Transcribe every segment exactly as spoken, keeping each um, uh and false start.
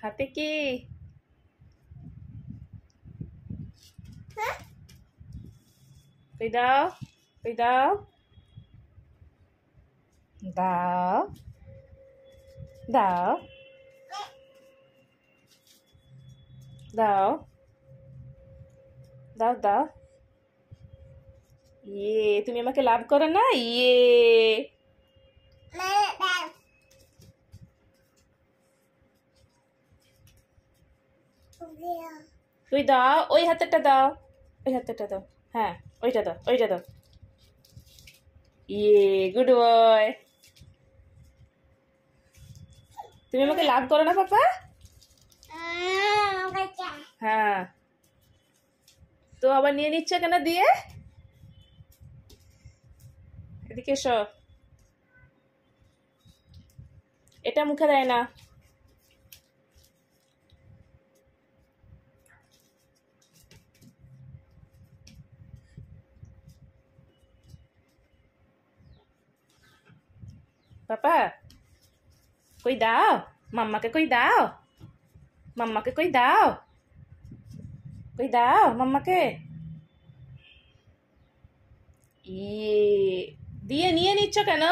হাতে কি? কই দাও, কই দাও, দাও দাও দাও দাও দাও। ইয়ে, তুমি আমাকে লাভ করো না? ইয়ে, তুই দাও, ওই হাতেরটা দাও, ওই হাতেরটা দাও, হ্যাঁ ওইটা দাও, ওইটা দাও। ইয়ে, গুড বয়। তুমি আমাকে লাভ করো না পাপা? হ্যাঁ, তো আবার নিয়ে নিচ্ছ কেন দিয়ে? এদিকে এসো, এটা মুখে দেয় না। पापा कोई दाओ, मम्मा के कोई दाओ, मम्मा के कोई दाओ, कोई दाओ मम्मा के। ये दिए নিয়ে নিচ্ছ কেন?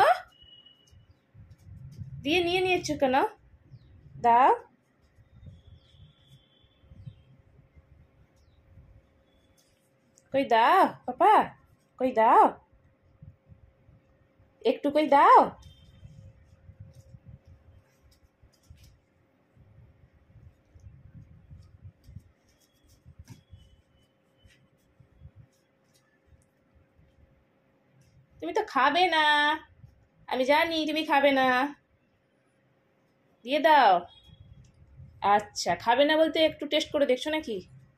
দিয়ে নিয়ে নিচ্ছ কেন? দাও। कोई दाओ पापा, कोई दाओ, একটু कोई दाओ। তুমি তো খাবে না, আমি জানি তুমি খাবে না, দিয়ে দাও। আচ্ছা, খাবে না বলতে একটু টেস্ট করে দেখছো নাকি?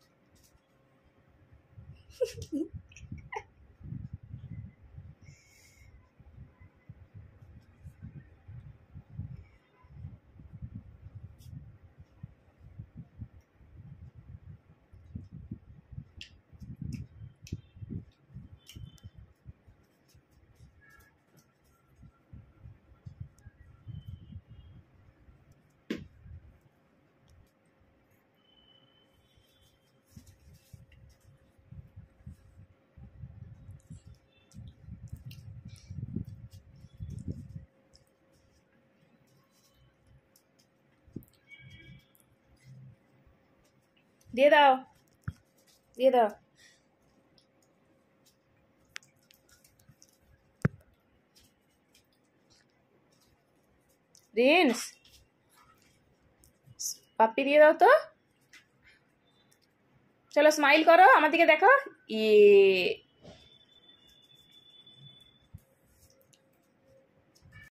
দিয়ে দাও, দিয়ে দাও। রিন্স, পাপ্পি দিয়ে দাও তো। চলো স্মাইল করো, আমার দিকে দেখো। ইয়ে,